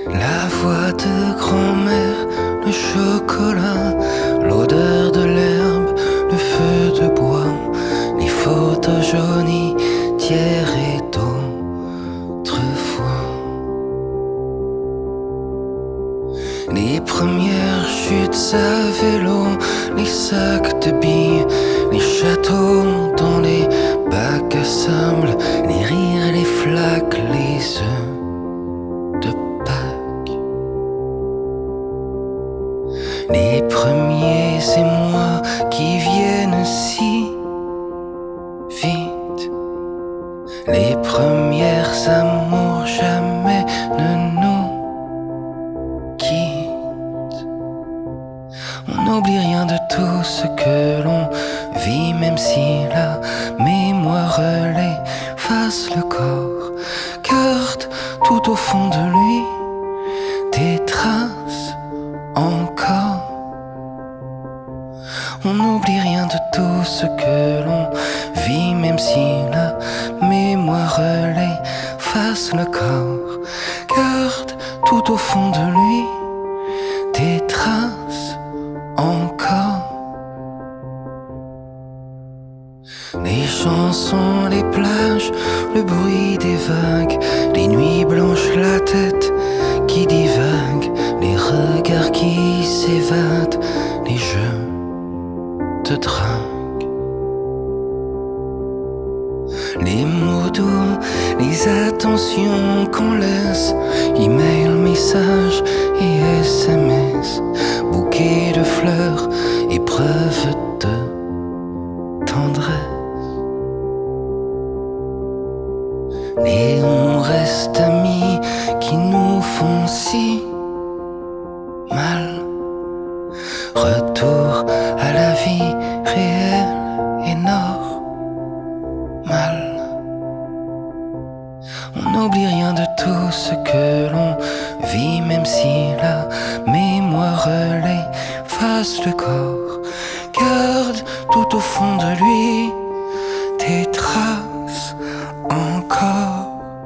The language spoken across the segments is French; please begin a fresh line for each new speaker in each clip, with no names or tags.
La voix de grand-mère, le chocolat, l'odeur de l'herbe, le feu de bois, les photos jaunies d'hier et d'autrefois. Les premières chutes à vélo, les sacs de billes, les châteaux dans les bacs à sable, les rires, les flaques, les œufs de Pâques. Les premiers émois qui viennent si vite, les premières amours jamais ne nous quittent. On n'oublie rien de tout ce que l'on vit, même si la mémoire efface le corps, garde tout au fond de lui des traces encore. On n'oublie rien de tout ce que l'on vit, même si la mémoire efface le corps, garde tout au fond de lui des traces encore. Les chansons, les plages, le bruit des vagues, les nuits blanches, la tête qui divague, les regards qui s'évadent, les jeux de drague. Les mots doux, les attentions qu'on laisse, email, messages et SMS, bouquets de fleurs, épreuves de tendresse. Et on reste amis qui nous font si mal. Retour à la vie réelle et normale. On n'oublie rien de tout ce que l'on vit, même si la mémoire efface le corps, garde tout au fond de lui des traces encore.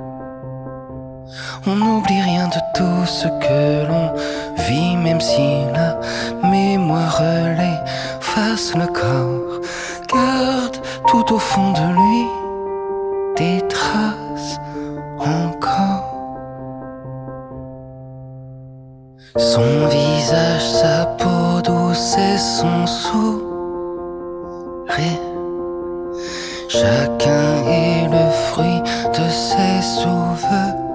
On n'oublie rien de tout ce que l'on vit, même si la mémoire efface le corps, garde tout au fond de lui des traces encore. Son visage, sa peau douce et son sourire, chacun est le fruit de ses souvenirs.